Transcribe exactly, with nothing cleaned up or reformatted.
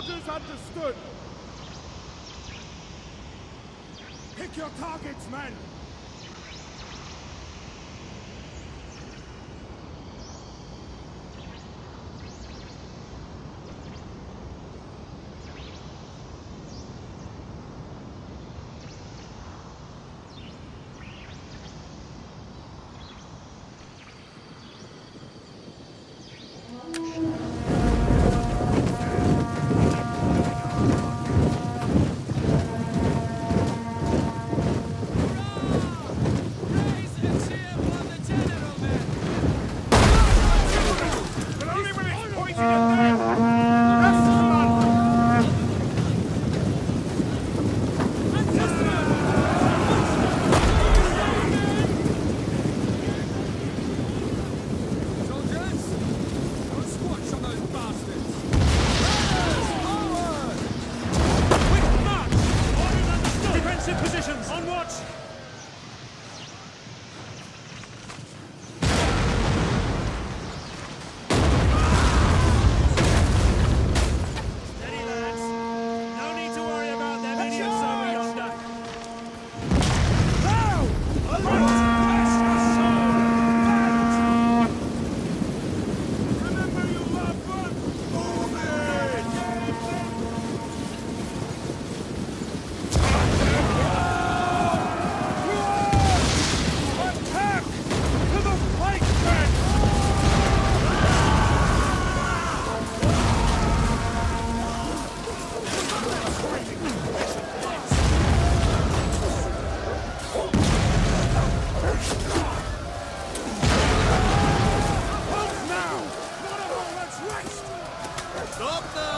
Orders understood. Pick your targets, men. Positions! On watch! Steady, lads. No need to worry about them idiots over yonder. Now! Remember you love one! Move it! Attack! To the fight, men! Halt now! Not a moment's rest! Stop there!